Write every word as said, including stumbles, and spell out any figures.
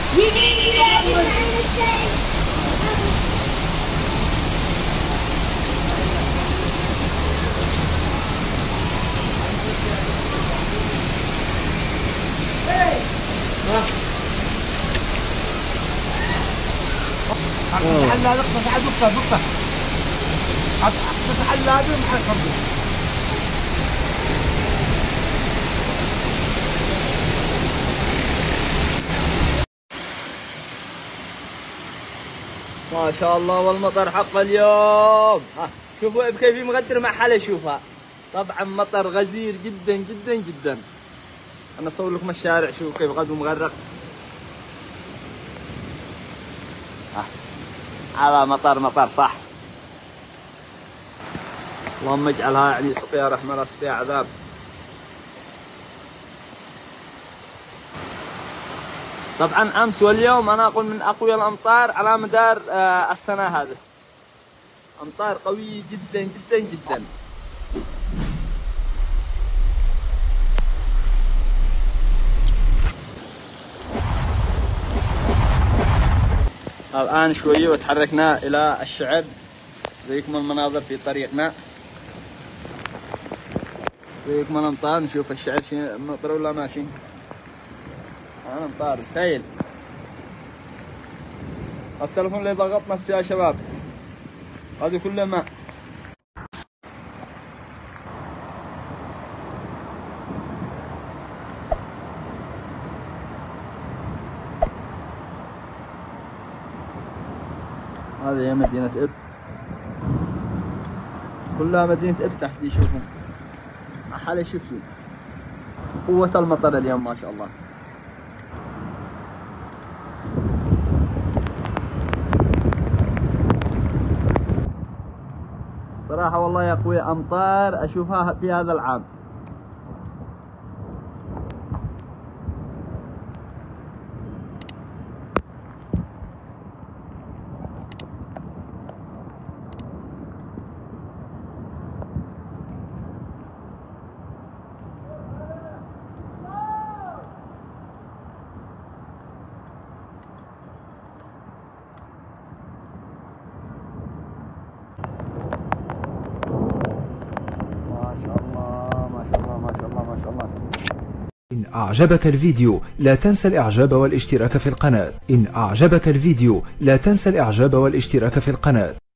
لا نقطة على دقة دقة تصحى اللابي مع الفضل. ما شاء الله والمطر حق اليوم. ها شوفوا بكيف مغدر مع حاله. شوفها طبعا مطر غزير جدا جدا جدا. انا اصور لكم الشارع شوفوا كيف غدو مغرق. هذا مطر مطر صح. اللهم اجعلها يعني سقيا رحمة لا سقيا عذاب. طبعا امس واليوم انا اقول من اقوى الامطار على مدار آه السنة هذه. امطار قوية جدا جدا جدا. الآن شوية وتحركنا إلى الشعب. زيكم المناظر في طريقنا. زيكم الأمطار. نشوف الشعب مطر ولا ماشي. أمطار سيل. التلفون اللي ضغط نفسي يا شباب. هذه كلها ماء. هذه هي مدينة إب. كلها مدينة إب تحت دي. شوفوا حالي شوفوا قوة المطر اليوم ما شاء الله. صراحة والله يا أخوي أمطار أشوفها في هذا العام. إن أعجبك الفيديو لا تنسى الإعجاب والاشتراك في القناة. إن أعجبك الفيديو لا تنسى الإعجاب والاشتراك في القناة.